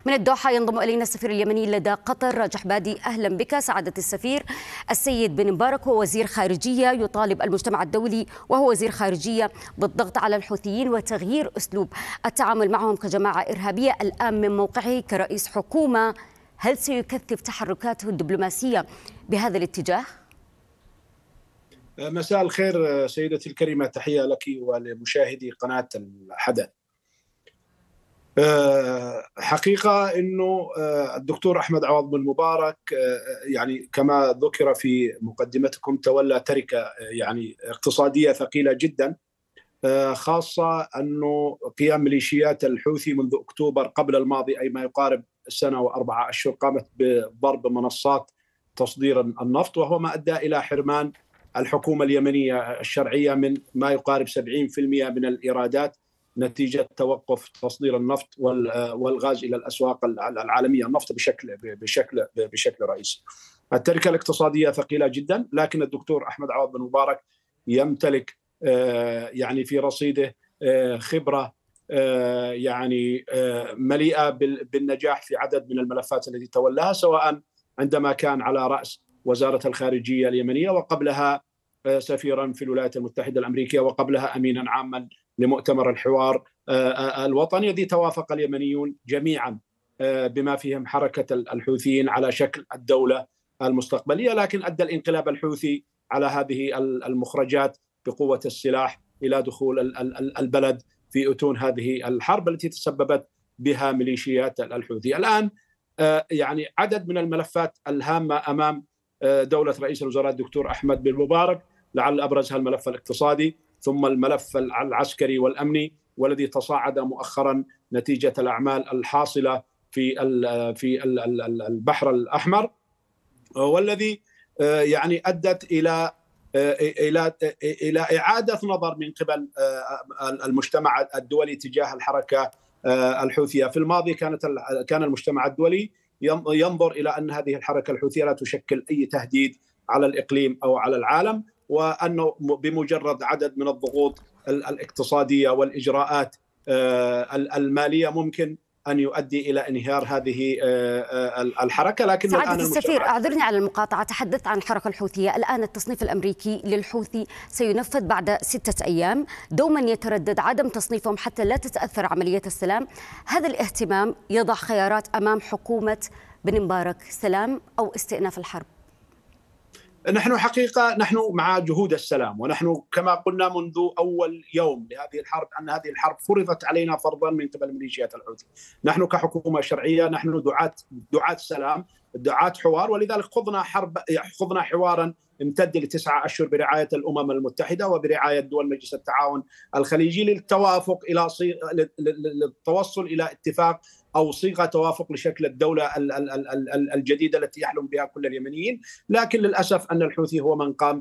من الدوحة ينضم إلينا السفير اليمني لدى قطر راجح بادي. أهلا بك سعادة السفير. السيد بن مبارك هو وزير خارجية يطالب المجتمع الدولي وهو وزير خارجية بالضغط على الحوثيين وتغيير أسلوب التعامل معهم كجماعة إرهابية. الآن من موقعه كرئيس حكومة، هل سيكثف تحركاته الدبلوماسية بهذا الاتجاه؟ مساء الخير سيدتي الكريمة، تحية لك ولمشاهدي قناة الحدث. حقيقة أنه الدكتور أحمد عوض بن مبارك يعني كما ذكر في مقدمتكم تولى تركة يعني اقتصادية ثقيلة جدا، خاصة أنه قيام ميليشيات الحوثي منذ أكتوبر قبل الماضي، أي ما يقارب سنة و4 أشهر، قامت بضرب منصات تصدير النفط، وهو ما أدى إلى حرمان الحكومة اليمنية الشرعية من ما يقارب 70% من الإيرادات نتيجة توقف تصدير النفط والغاز إلى الأسواق العالمية، النفط بشكل رئيسي. التركة الاقتصادية ثقيلة جدا، لكن الدكتور أحمد عوض بن مبارك يمتلك يعني في رصيده خبرة يعني مليئة بالنجاح في عدد من الملفات التي تولاها، سواء عندما كان على رأس وزارة الخارجية اليمنية، وقبلها سفيرا في الولايات المتحدة الأمريكية، وقبلها أمينا عاما لمؤتمر الحوار الوطني الذي توافق اليمنيون جميعا بما فيهم حركة الحوثيين على شكل الدولة المستقبلية. لكن أدى الانقلاب الحوثي على هذه المخرجات بقوة السلاح إلى دخول البلد في أتون هذه الحرب التي تسببت بها ميليشيات الحوثي. الآن يعني عدد من الملفات الهامة أمام دولة رئيس الوزراء الدكتور أحمد بن مبارك، لعل أبرزها الملف الاقتصادي، ثم الملف العسكري والأمني، والذي تصاعد مؤخرا نتيجة الأعمال الحاصلة في البحر الأحمر، والذي يعني أدت إلى إعادة نظر من قبل المجتمع الدولي تجاه الحركة الحوثية. في الماضي كان المجتمع الدولي ينظر إلى أن هذه الحركة الحوثية لا تشكل أي تهديد على الإقليم أو على العالم، وأنه بمجرد عدد من الضغوط الاقتصادية والإجراءات المالية ممكن أن يؤدي إلى انهيار هذه الحركة. لكن سعادة السفير، أعذرني على المقاطعة، تحدثت عن الحركة الحوثية. الآن التصنيف الأمريكي للحوثي سينفذ بعد 6 أيام، دوما يتردد عدم تصنيفهم حتى لا تتأثر عملية السلام. هذا الاهتمام يضع خيارات أمام حكومة بن مبارك: سلام أو استئناف الحرب؟ نحن مع جهود السلام، ونحن كما قلنا منذ أول يوم لهذه الحرب أن هذه الحرب فرضت علينا فرضا من قبل ميليشيات الحوثي. نحن كحكومة شرعية نحن دعاة سلام، دعاة حوار، ولذلك خضنا حوارا امتد ل9 أشهر برعاية الأمم المتحدة وبرعاية دول مجلس التعاون الخليجي للتوافق للتوصل إلى اتفاق أو صيغة توافق لشكل الدولة الجديدة التي يحلم بها كل اليمنيين. لكن للأسف أن الحوثي هو من قام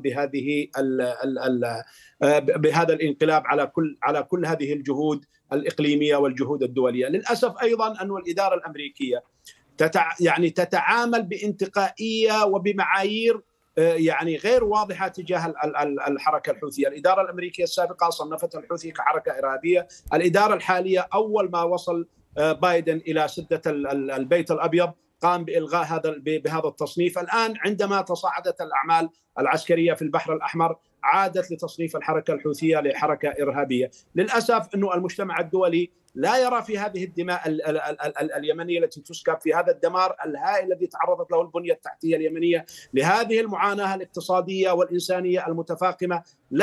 بهذا الانقلاب على كل هذه الجهود الإقليمية والجهود الدولية. للأسف أيضا أن الإدارة الأمريكية تتعامل بانتقائية وبمعايير يعني غير واضحة تجاه الحركة الحوثية. الإدارة الأمريكية السابقة صنفت الحوثي كحركة إرهابية. الإدارة الحالية أول ما وصل بايدن إلى سدة البيت الأبيض قام بإلغاء بهذا التصنيف. الآن عندما تصاعدت الأعمال العسكرية في البحر الأحمر عادت لتصنيف الحركة الحوثية لحركة إرهابية. للأسف أنه المجتمع الدولي لا يرى في هذه الدماء اليمنية التي تسكب، في هذا الدمار الهائل الذي تعرضت له البنية التحتية اليمنية، لهذه المعاناة الاقتصادية والإنسانية المتفاقمة،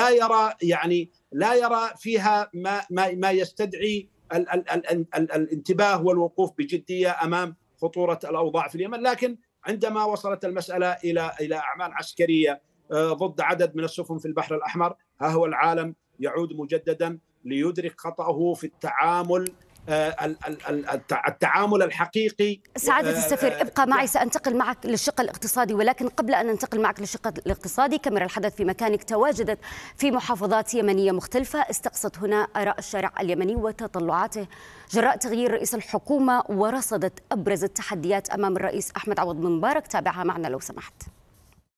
لا يرى فيها ما يستدعي الانتباه والوقوف بجدية أمام خطورة الأوضاع في اليمن. لكن عندما وصلت المسألة إلى أعمال عسكرية ضد عدد من السفن في البحر الأحمر، ها هو العالم يعود مجددا ليدرك خطأه في التعامل الحقيقي. سعادة السفير، ابقى معي، سأنتقل معك للشق الاقتصادي، ولكن قبل أن ننتقل معك للشق الاقتصادي، كاميرا الحدث في مكانك تواجدت في محافظات يمنية مختلفة، استقصت هنا آراء الشارع اليمني وتطلعاته جراء تغيير رئيس الحكومة، ورصدت أبرز التحديات أمام الرئيس أحمد عوض بن مبارك. تابعها معنا لو سمحت.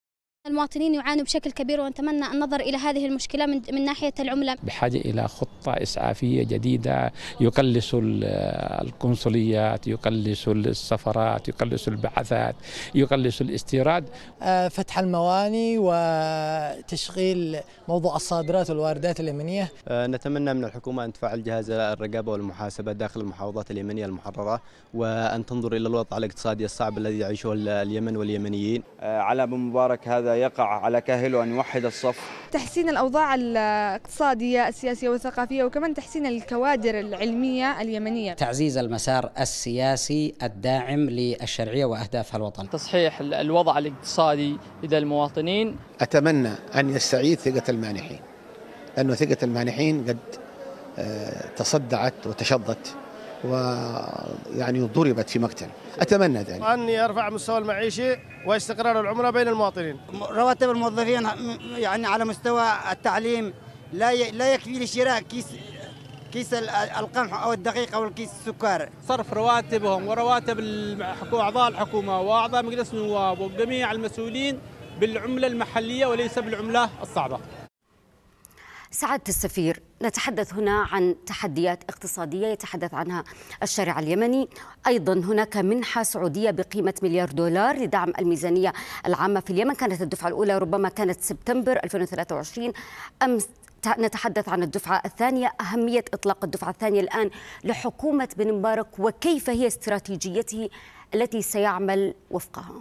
المواطنين يعانوا بشكل كبير، ونتمنى النظر إلى هذه المشكلة من ناحية العملة. بحاجة إلى خطة إسعافية جديدة، يقلص القنصليات، يقلص السفرات، يقلص البعثات، يقلص الاستيراد. فتح المواني وتشغيل موضوع الصادرات والواردات اليمنية. نتمنى من الحكومة أن تفعل جهاز الرقابة والمحاسبة داخل المحافظات اليمنية المحررة، وأن تنظر إلى الوضع الاقتصادي الصعب الذي يعيشه اليمن واليمنيين. على بن مبارك هذا يقع على كاهله أن يوحد الصف. تحسين الأوضاع الاقتصادية السياسية والثقافية، وكمان تحسين الكوادر العلمية اليمنية. تعزيز المسار السياسي الداعم للشرعية وأهدافها الوطن. تصحيح الوضع الاقتصادي لدى المواطنين. أتمنى أن يستعيد ثقة المانحين، لأنه ثقة المانحين قد تصدعت وتشظت ويعني ضربت في مقتل. أتمنى ذلك. أن يرفع مستوى المعيشي واستقرار العملة بين المواطنين. رواتب الموظفين يعني على مستوى التعليم لا يكفي لشراء كيس القمح أو الدقيق أو الكيس السكر. صرف رواتبهم ورواتب أعضاء الحكومة وأعضاء مجلس النواب وجميع المسؤولين بالعملة المحلية وليس بالعملة الصعبة. سعادة السفير، نتحدث هنا عن تحديات اقتصادية يتحدث عنها الشارع اليمني. أيضا هناك منحة سعودية بقيمة $1 مليار لدعم الميزانية العامة في اليمن. كانت الدفعة الأولى ربما كانت سبتمبر 2023. أمس نتحدث عن الدفعة الثانية، أهمية إطلاق الدفعة الثانية الآن لحكومة بن مبارك، وكيف هي استراتيجيته التي سيعمل وفقها.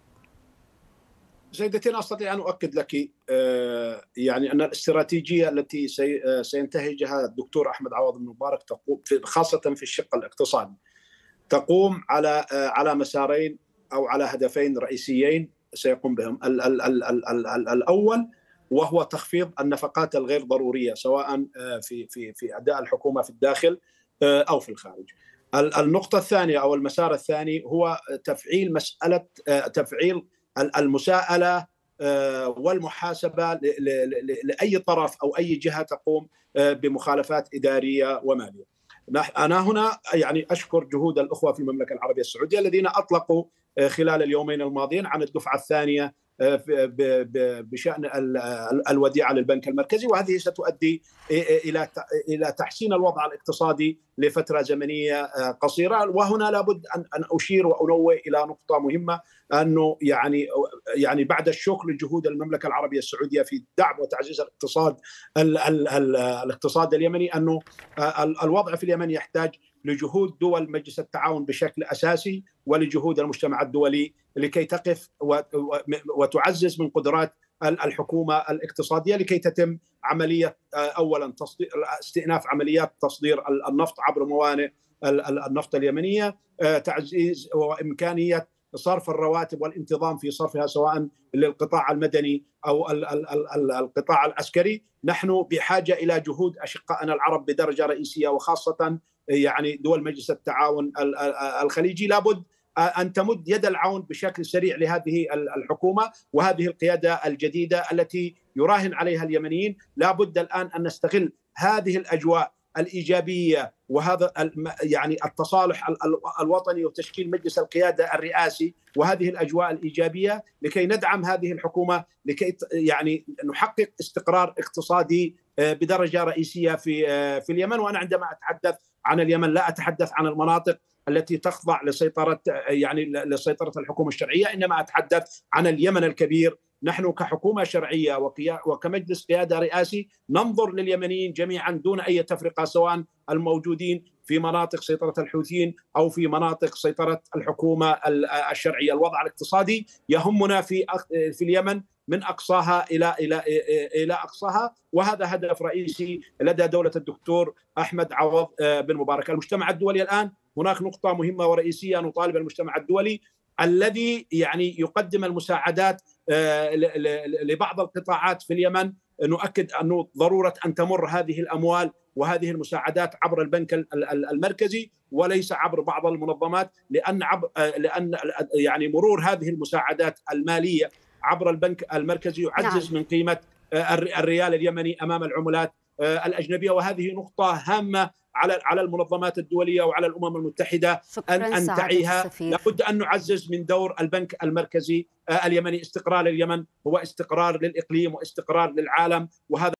سيدتي، أنا أستطيع أن أؤكد لك يعني أن الاستراتيجية التي سينتهجها الدكتور أحمد عوض بن مبارك تقوم خاصة في الشق الاقتصادي، تقوم على مسارين أو على هدفين رئيسيين سيقوم بهم. الأول وهو تخفيض النفقات الغير ضرورية، سواء في أداء الحكومة في الداخل أو في الخارج. النقطة الثانية أو المسار الثاني هو تفعيل المساءلة والمحاسبة لأي طرف أو أي جهة تقوم بمخالفات إدارية ومالية. أنا هنا يعني أشكر جهود الأخوة في المملكة العربية السعودية الذين أطلقوا خلال اليومين الماضيين عن الدفعة الثانية بشأن الوديعة للبنك المركزي، وهذه ستؤدي إلى تحسين الوضع الاقتصادي لفترة زمنية قصيرة. وهنا لابد أن أشير وأنوه إلى نقطة مهمة، أنه يعني بعد الشكر لجهود المملكة العربية السعودية في دعم وتعزيز الاقتصاد اليمني، أنه الوضع في اليمن يحتاج لجهود دول مجلس التعاون بشكل أساسي، ولجهود المجتمع الدولي لكي تقف وتعزز من قدرات الحكومة الاقتصادية لكي تتم عملية أولا استئناف عمليات تصدير النفط عبر موانئ النفط اليمنية، تعزيز وإمكانية صرف الرواتب والانتظام في صرفها سواء للقطاع المدني أو القطاع العسكري. نحن بحاجة إلى جهود أشقائنا العرب بدرجة رئيسية، وخاصة يعني دول مجلس التعاون الخليجي لابد أن تمد يد العون بشكل سريع لهذه الحكومة وهذه القيادة الجديدة التي يراهن عليها اليمنيين. لابد الآن أن نستغل هذه الأجواء الإيجابية وهذا يعني التصالح الوطني وتشكيل مجلس القيادة الرئاسي وهذه الأجواء الإيجابية لكي ندعم هذه الحكومة، لكي يعني نحقق استقرار اقتصادي بدرجة رئيسية في اليمن. وأنا عندما أتحدث عن اليمن لا أتحدث عن المناطق التي تخضع لسيطرة الحكومة الشرعية، إنما أتحدث عن اليمن الكبير. نحن كحكومة شرعية وكمجلس قيادة رئاسي ننظر لليمنيين جميعا دون أي تفرقة، سواء الموجودين في مناطق سيطرة الحوثيين أو في مناطق سيطرة الحكومة الشرعية. الوضع الاقتصادي يهمنا في اليمن من أقصاها إلى أقصاها، وهذا هدف رئيسي لدى دولة الدكتور أحمد عوض بن مبارك. المجتمع الدولي الآن هناك نقطة مهمة ورئيسية، نطالب المجتمع الدولي الذي يعني يقدم المساعدات لبعض القطاعات في اليمن، نؤكد أنه ضرورة أن تمر هذه الأموال وهذه المساعدات عبر البنك المركزي وليس عبر بعض المنظمات، لأن يعني مرور هذه المساعدات المالية عبر البنك المركزي يعزز من قيمة الريال اليمني أمام العملات الأجنبية، وهذه نقطة هامة على المنظمات الدولية وعلى الأمم المتحدة أن تعيها. لابد أن نعزز من دور البنك المركزي اليمني. استقرار اليمن هو استقرار للإقليم واستقرار للعالم، وهذا